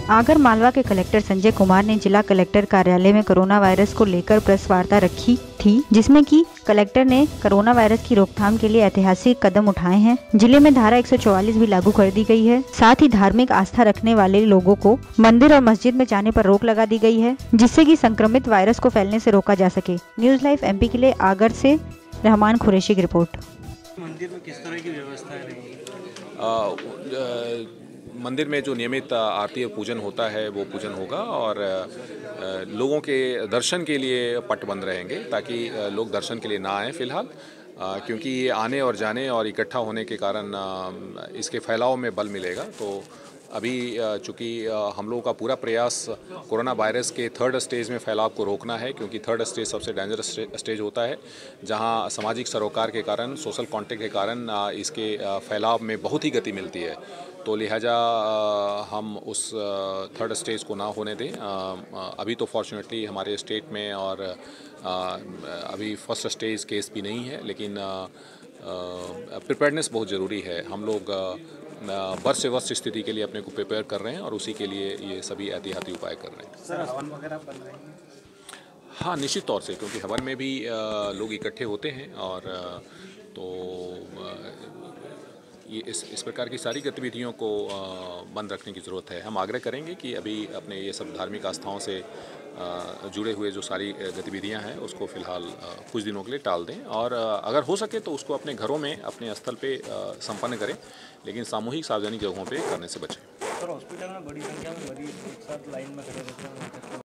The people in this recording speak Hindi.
आगर मालवा के कलेक्टर संजय कुमार ने जिला कलेक्टर कार्यालय में कोरोना वायरस को लेकर प्रेस वार्ता रखी थी, जिसमें कि कलेक्टर ने कोरोना वायरस की रोकथाम के लिए ऐतिहासिक कदम उठाए हैं। जिले में धारा 144 भी लागू कर दी गई है। साथ ही धार्मिक आस्था रखने वाले लोगों को मंदिर और मस्जिद में जाने पर रोक लगा दी गई है, जिससे कि संक्रमित वायरस को फैलने से रोका जा सके। न्यूज़ लाइव एमपी के लिए आगर से रहमान कुरैशी की रिपोर्ट। मंदिर में किस तरह की व्यवस्था रहेगी? मंदिर में जो नियमित आरती और पूजन होता है वो पूजन होगा और लोगों के दर्शन के लिए पट बंद रहेंगे ताकि लोग दर्शन के लिए ना आएँ फिलहाल, क्योंकि ये आने और जाने और इकट्ठा होने के कारण इसके फैलाव में बल मिलेगा। तो अभी चूँकि हम लोगों का पूरा प्रयास कोरोना वायरस के थर्ड स्टेज में फैलाव को रोकना है, क्योंकि थर्ड स्टेज सबसे डेंजरस स्टेज होता है, जहां सामाजिक सरोकार के कारण, सोशल कांटेक्ट के कारण इसके फैलाव में बहुत ही गति मिलती है। तो लिहाजा हम उस थर्ड स्टेज को ना होने दें। अभी तो फॉर्चुनेटली हमारे स्टेट में और अभी फर्स्ट स्टेज केस भी नहीं है, लेकिन प्रिपेयर्डनेस बहुत ज़रूरी है। हम लोग वर्ष से वर्ष स्थिति के लिए अपने को प्रिपेयर कर रहे हैं और उसी के लिए ये सभी एहतियाती उपाय कर रहे हैं। सर, हवन वगैरह बन रहे हैं? हाँ, निश्चित तौर से, क्योंकि हवन में भी लोग इकट्ठे होते हैं और तो ये इस प्रकार की सारी गतिविधियों को बंद रखने की ज़रूरत है। हम आग्रह करेंगे कि अभी अपने ये सब धार्मिक आस्थाओं से जुड़े हुए जो सारी गतिविधियां हैं उसको फ़िलहाल कुछ दिनों के लिए टाल दें और अगर हो सके तो उसको अपने घरों में, अपने स्थल पे संपन्न करें, लेकिन सामूहिक सार्वजनिक जगहों पे करने से बचें। सर, हॉस्पिटल में बड़ी संख्या में मरीज एक साथ लाइन में खड़े रहते हैं।